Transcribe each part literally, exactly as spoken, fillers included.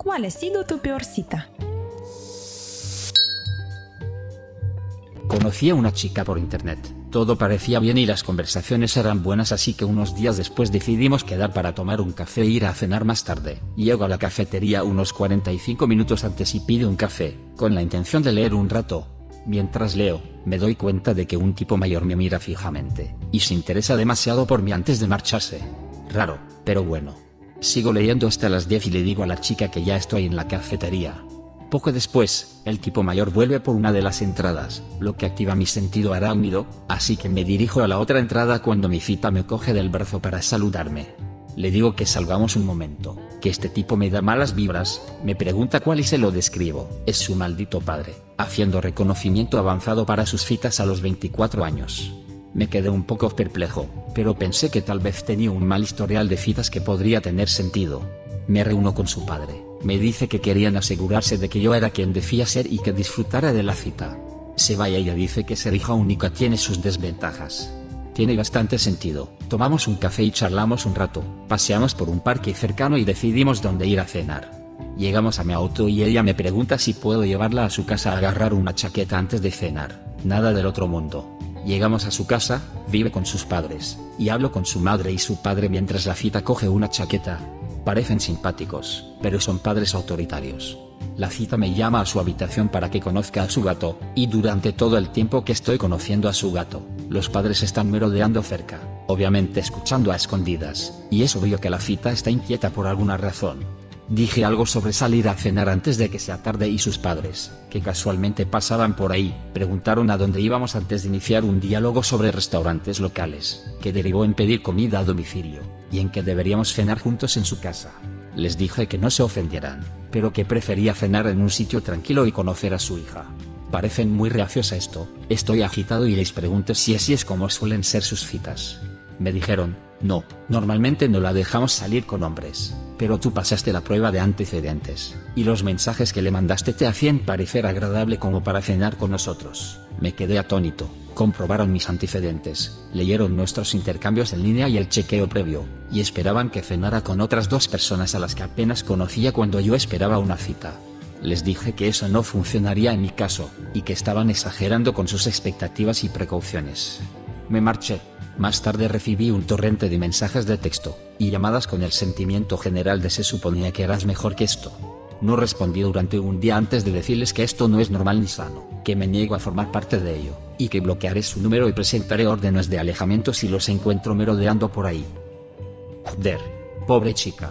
¿Cuál ha sido tu peor cita? Conocí a una chica por internet. Todo parecía bien y las conversaciones eran buenas, así que unos días después decidimos quedar para tomar un café e ir a cenar más tarde. Llego a la cafetería unos cuarenta y cinco minutos antes y pido un café, con la intención de leer un rato. Mientras leo, me doy cuenta de que un tipo mayor me mira fijamente, y se interesa demasiado por mí antes de marcharse. Raro, pero bueno. Sigo leyendo hasta las diez y le digo a la chica que ya estoy en la cafetería. Poco después, el tipo mayor vuelve por una de las entradas, lo que activa mi sentido arácnido, así que me dirijo a la otra entrada cuando mi cita me coge del brazo para saludarme. Le digo que salgamos un momento, que este tipo me da malas vibras, me pregunta cuál y se lo describo. Es su maldito padre, haciendo reconocimiento avanzado para sus citas a los veinticuatro años. Me quedé un poco perplejo, pero pensé que tal vez tenía un mal historial de citas que podría tener sentido. Me reúno con su padre, me dice que querían asegurarse de que yo era quien decía ser y que disfrutara de la cita. Se va y ella dice que ser hija única tiene sus desventajas. Tiene bastante sentido. Tomamos un café y charlamos un rato, paseamos por un parque cercano y decidimos dónde ir a cenar. Llegamos a mi auto y ella me pregunta si puedo llevarla a su casa a agarrar una chaqueta antes de cenar. Nada del otro mundo. Llegamos a su casa, vive con sus padres, y hablo con su madre y su padre mientras la cita coge una chaqueta. Parecen simpáticos, pero son padres autoritarios. La cita me llama a su habitación para que conozca a su gato, y durante todo el tiempo que estoy conociendo a su gato, los padres están merodeando cerca, obviamente escuchando a escondidas, y es obvio que la cita está inquieta por alguna razón. Dije algo sobre salir a cenar antes de que sea tarde y sus padres, que casualmente pasaban por ahí, preguntaron a dónde íbamos antes de iniciar un diálogo sobre restaurantes locales, que derivó en pedir comida a domicilio, y en que deberíamos cenar juntos en su casa. Les dije que no se ofendieran, pero que prefería cenar en un sitio tranquilo y conocer a su hija. Parecen muy reacios a esto. Estoy agitado y les pregunto si así es como suelen ser sus citas. Me dijeron, no, normalmente no la dejamos salir con hombres, pero tú pasaste la prueba de antecedentes, y los mensajes que le mandaste te hacían parecer agradable como para cenar con nosotros. Me quedé atónito. Comprobaron mis antecedentes, leyeron nuestros intercambios en línea y el chequeo previo, y esperaban que cenara con otras dos personas a las que apenas conocía cuando yo esperaba una cita. Les dije que eso no funcionaría en mi caso, y que estaban exagerando con sus expectativas y precauciones. Me marché. Más tarde recibí un torrente de mensajes de texto, y llamadas con el sentimiento general de se suponía que eras mejor que esto. No respondí durante un día antes de decirles que esto no es normal ni sano, que me niego a formar parte de ello, y que bloquearé su número y presentaré órdenes de alejamiento si los encuentro merodeando por ahí. Joder, pobre chica.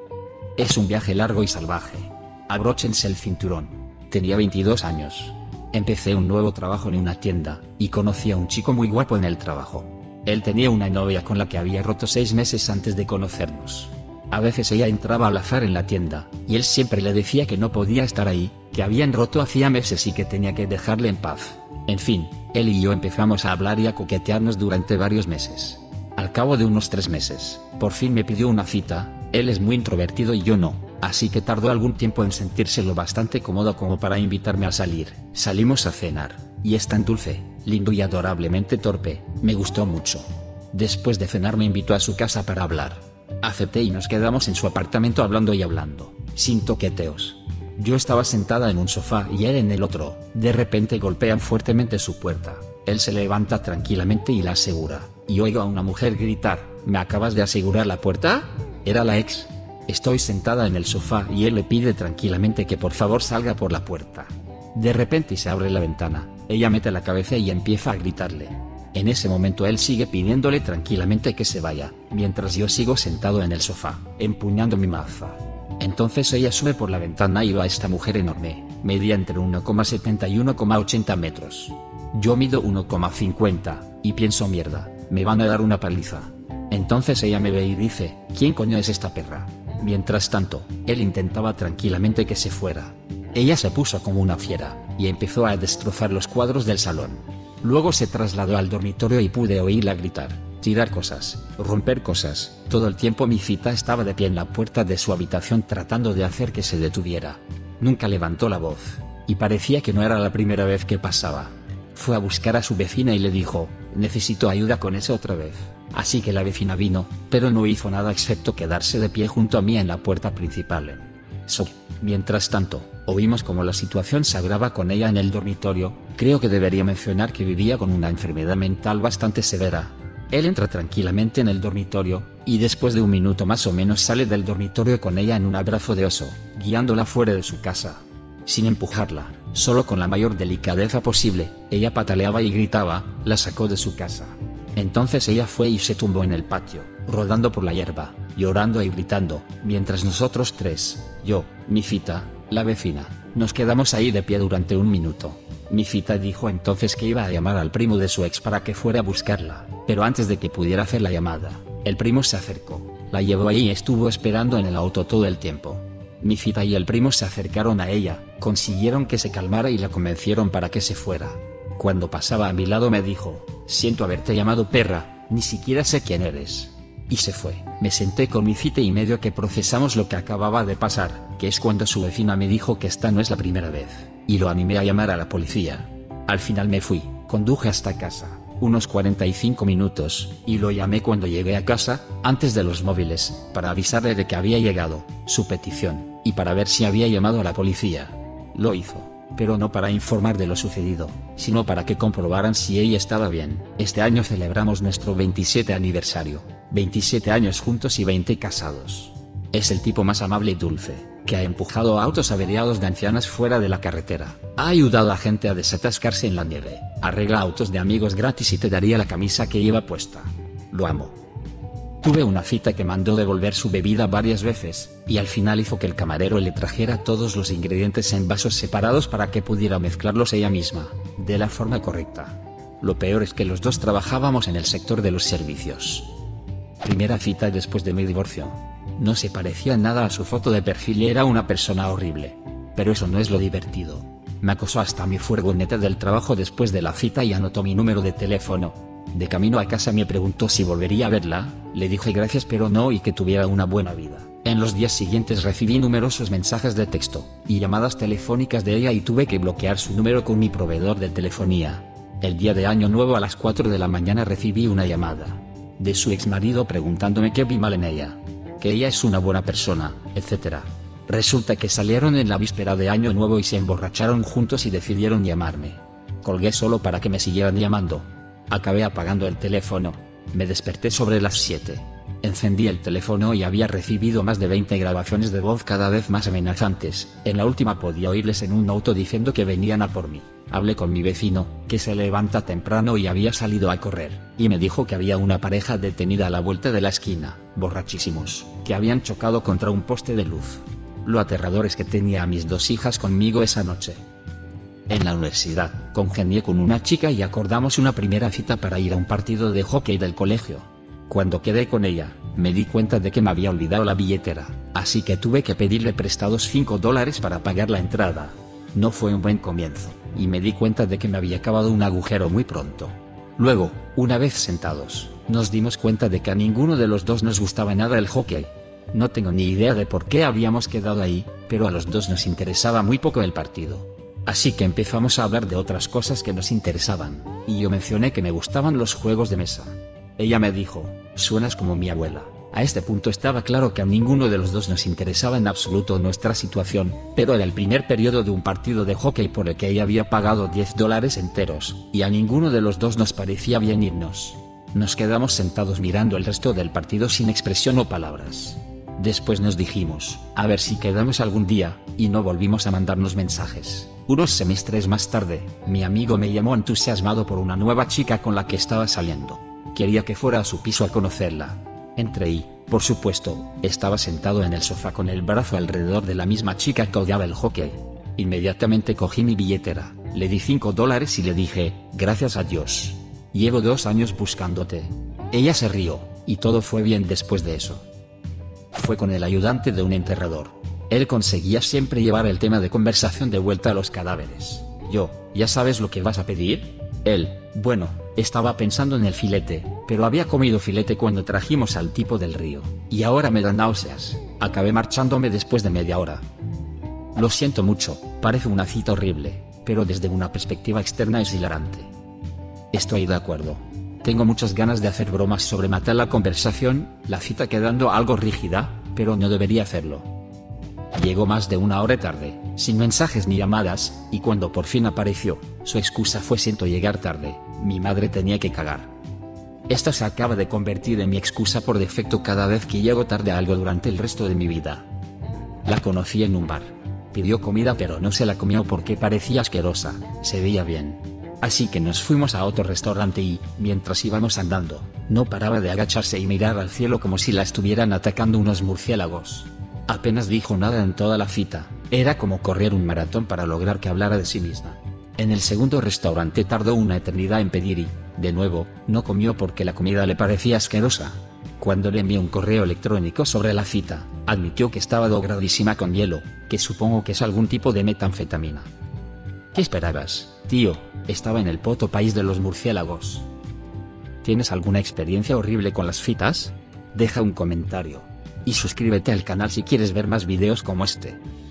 Es un viaje largo y salvaje. Abróchense el cinturón. Tenía veintidós años. Empecé un nuevo trabajo en una tienda, y conocí a un chico muy guapo en el trabajo. Él tenía una novia con la que había roto seis meses antes de conocernos. A veces ella entraba al azar en la tienda, y él siempre le decía que no podía estar ahí, que habían roto hacía meses y que tenía que dejarle en paz. En fin, él y yo empezamos a hablar y a coquetearnos durante varios meses. Al cabo de unos tres meses, por fin me pidió una cita. Él es muy introvertido y yo no, así que tardó algún tiempo en sentirse lo bastante cómodo como para invitarme a salir. Salimos a cenar, y es tan dulce, lindo y adorablemente torpe, me gustó mucho. Después de cenar me invitó a su casa para hablar. Acepté y nos quedamos en su apartamento hablando y hablando, sin toqueteos. Yo estaba sentada en un sofá y él en el otro. De repente golpean fuertemente su puerta. Él se levanta tranquilamente y la asegura, y oigo a una mujer gritar, ¿me acabas de asegurar la puerta? Era la ex. Estoy sentada en el sofá y él le pide tranquilamente que por favor salga por la puerta. De repente se abre la ventana, ella mete la cabeza y empieza a gritarle. En ese momento él sigue pidiéndole tranquilamente que se vaya, mientras yo sigo sentado en el sofá, empuñando mi maza. Entonces ella sube por la ventana y va a esta mujer enorme, medía entre uno coma setenta y uno coma ochenta metros. Yo mido uno coma cincuenta, y pienso mierda, me van a dar una paliza. Entonces ella me ve y dice, ¿quién coño es esta perra? Mientras tanto, él intentaba tranquilamente que se fuera. Ella se puso como una fiera, y empezó a destrozar los cuadros del salón. Luego se trasladó al dormitorio y pude oírla gritar, tirar cosas, romper cosas. Todo el tiempo mi cita estaba de pie en la puerta de su habitación tratando de hacer que se detuviera. Nunca levantó la voz, y parecía que no era la primera vez que pasaba. Fue a buscar a su vecina y le dijo, necesito ayuda con eso otra vez. Así que la vecina vino, pero no hizo nada excepto quedarse de pie junto a mí en la puerta principal. So Mientras tanto, oímos como la situación se agrava con ella en el dormitorio. Creo que debería mencionar que vivía con una enfermedad mental bastante severa. Él entra tranquilamente en el dormitorio, y después de un minuto más o menos sale del dormitorio con ella en un abrazo de oso, guiándola fuera de su casa. Sin empujarla, solo con la mayor delicadeza posible, ella pataleaba y gritaba, la sacó de su casa. Entonces ella fue y se tumbó en el patio, rodando por la hierba, llorando y gritando, mientras nosotros tres, yo, mi Fita, la vecina, nos quedamos ahí de pie durante un minuto. Mi Fita dijo entonces que iba a llamar al primo de su ex para que fuera a buscarla, pero antes de que pudiera hacer la llamada, el primo se acercó, la llevó ahí y estuvo esperando en el auto todo el tiempo. Mi Fita y el primo se acercaron a ella, consiguieron que se calmara y la convencieron para que se fuera. Cuando pasaba a mi lado me dijo, siento haberte llamado perra, ni siquiera sé quién eres. Y se fue. Me senté con mi Fita y medio que procesamos lo que acababa de pasar, que es cuando su vecina me dijo que esta no es la primera vez, y lo animé a llamar a la policía. Al final me fui, conduje hasta casa, unos cuarenta y cinco minutos, y lo llamé cuando llegué a casa, antes de los móviles, para avisarle de que había llegado, su petición, y para ver si había llamado a la policía. Lo hizo, pero no para informar de lo sucedido, sino para que comprobaran si ella estaba bien. Este año celebramos nuestro veintisiete aniversario, veintisiete años juntos y veinte casados. Es el tipo más amable y dulce, que ha empujado a autos averiados de ancianas fuera de la carretera, ha ayudado a gente a desatascarse en la nieve, arregla autos de amigos gratis y te daría la camisa que lleva puesta. Lo amo. Tuve una cita que mandó devolver su bebida varias veces, y al final hizo que el camarero le trajera todos los ingredientes en vasos separados para que pudiera mezclarlos ella misma, de la forma correcta. Lo peor es que los dos trabajábamos en el sector de los servicios. Primera cita después de mi divorcio. No se parecía nada a su foto de perfil y era una persona horrible. Pero eso no es lo divertido. Me acosó hasta mi furgoneta del trabajo después de la cita y anotó mi número de teléfono. De camino a casa me preguntó si volvería a verla, le dije gracias pero no y que tuviera una buena vida. En los días siguientes recibí numerosos mensajes de texto y llamadas telefónicas de ella y tuve que bloquear su número con mi proveedor de telefonía. El día de Año Nuevo a las cuatro de la mañana recibí una llamada de su exmarido preguntándome qué vi mal en ella, que ella es una buena persona, etcétera. Resulta que salieron en la víspera de Año Nuevo y se emborracharon juntos y decidieron llamarme. Colgué solo para que me siguieran llamando. Acabé apagando el teléfono. Me desperté sobre las siete. Encendí el teléfono y había recibido más de veinte grabaciones de voz cada vez más amenazantes. En la última podía oírles en un auto diciendo que venían a por mí. Hablé con mi vecino, que se levanta temprano y había salido a correr, y me dijo que había una pareja detenida a la vuelta de la esquina, borrachísimos, que habían chocado contra un poste de luz. Lo aterrador es que tenía a mis dos hijas conmigo esa noche. En la universidad, congenié con una chica y acordamos una primera cita para ir a un partido de hockey del colegio. Cuando quedé con ella, me di cuenta de que me había olvidado la billetera, así que tuve que pedirle prestados cinco dólares para pagar la entrada. No fue un buen comienzo, y me di cuenta de que me había cavado un agujero muy pronto. Luego, una vez sentados, nos dimos cuenta de que a ninguno de los dos nos gustaba nada el hockey. No tengo ni idea de por qué habíamos quedado ahí, pero a los dos nos interesaba muy poco el partido. Así que empezamos a hablar de otras cosas que nos interesaban, y yo mencioné que me gustaban los juegos de mesa. Ella me dijo, suenas como mi abuela. A este punto estaba claro que a ninguno de los dos nos interesaba en absoluto nuestra situación, pero era el primer periodo de un partido de hockey por el que ella había pagado diez dólares enteros, y a ninguno de los dos nos parecía bien irnos. Nos quedamos sentados mirando el resto del partido sin expresión o palabras. Después nos dijimos, a ver si quedamos algún día, y no volvimos a mandarnos mensajes. Unos semestres más tarde, mi amigo me llamó entusiasmado por una nueva chica con la que estaba saliendo. Quería que fuera a su piso a conocerla. Entré y, por supuesto, estaba sentado en el sofá con el brazo alrededor de la misma chica que odiaba el hockey. Inmediatamente cogí mi billetera, le di cinco dólares y le dije, gracias a Dios. Llevo dos años buscándote. Ella se rió, y todo fue bien después de eso. Fue con el ayudante de un enterrador. Él conseguía siempre llevar el tema de conversación de vuelta a los cadáveres. Yo, ¿ya sabes lo que vas a pedir? Él, bueno, estaba pensando en el filete, pero había comido filete cuando trajimos al tipo del río, y ahora me dan náuseas. Acabé marchándome después de media hora. Lo siento mucho, parece una cita horrible, pero desde una perspectiva externa es hilarante. Estoy de acuerdo. Tengo muchas ganas de hacer bromas sobre matar la conversación, la cita quedando algo rígida, pero no debería hacerlo. Llegó más de una hora tarde, sin mensajes ni llamadas, y cuando por fin apareció, su excusa fue siento llegar tarde, mi madre tenía que cagar. Esta se acaba de convertir en mi excusa por defecto cada vez que llego tarde a algo durante el resto de mi vida. La conocí en un bar. Pidió comida pero no se la comió porque parecía asquerosa, se veía bien. Así que nos fuimos a otro restaurante y, mientras íbamos andando, no paraba de agacharse y mirar al cielo como si la estuvieran atacando unos murciélagos. Apenas dijo nada en toda la cita, era como correr un maratón para lograr que hablara de sí misma. En el segundo restaurante tardó una eternidad en pedir y, de nuevo, no comió porque la comida le parecía asquerosa. Cuando le envié un correo electrónico sobre la cita, admitió que estaba drogradísima con hielo, que supongo que es algún tipo de metanfetamina. ¿Qué esperabas, tío? Estaba en el puto país de los murciélagos. ¿Tienes alguna experiencia horrible con las citas? Deja un comentario. Y suscríbete al canal si quieres ver más videos como este.